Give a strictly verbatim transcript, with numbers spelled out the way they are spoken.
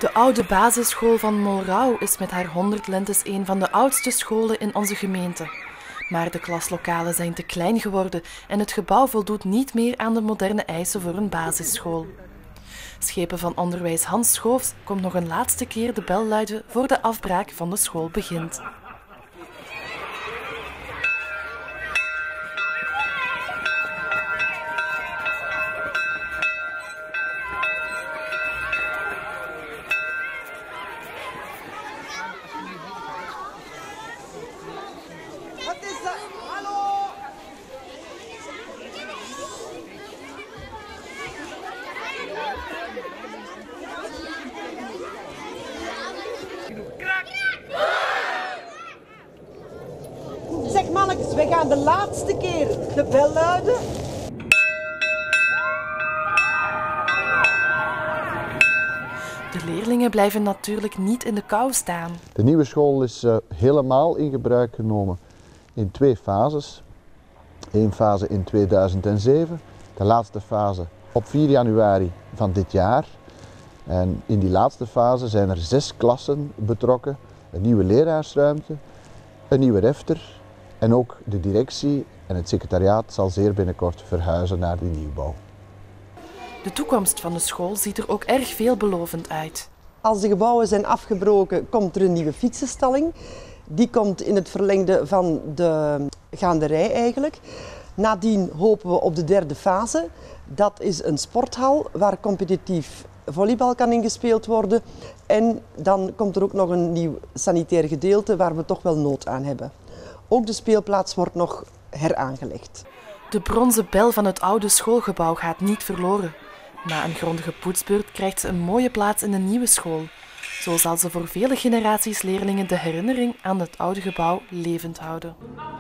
De oude basisschool van Molrauw is met haar honderd lentes een van de oudste scholen in onze gemeente. Maar de klaslokalen zijn te klein geworden en het gebouw voldoet niet meer aan de moderne eisen voor een basisschool. Schepen van onderwijs Hans Schoofs komt nog een laatste keer de bel luiden voor de afbraak van de school begint. Wat is dat? Hallo? Zeg mannetjes, we gaan de laatste keer de bel luiden. De leerlingen blijven natuurlijk niet in de kou staan. De nieuwe school is uh, helemaal in gebruik genomen in twee fases. Eén fase in tweeduizend zeven, de laatste fase op vier januari van dit jaar. En in die laatste fase zijn er zes klassen betrokken, een nieuwe leraarsruimte, een nieuwe refter en ook de directie en het secretariaat zal zeer binnenkort verhuizen naar die nieuwbouw. De toekomst van de school ziet er ook erg veelbelovend uit. Als de gebouwen zijn afgebroken, komt er een nieuwe fietsenstalling. Die komt in het verlengde van de gaanderij eigenlijk. Nadien hopen we op de derde fase. Dat is een sporthal waar competitief volleybal kan ingespeeld worden. En dan komt er ook nog een nieuw sanitair gedeelte waar we toch wel nood aan hebben. Ook de speelplaats wordt nog heraangelegd. De bronzen bel van het oude schoolgebouw gaat niet verloren. Na een grondige poetsbeurt krijgt ze een mooie plaats in de nieuwe school. Zo zal ze voor vele generaties leerlingen de herinnering aan het oude gebouw levend houden.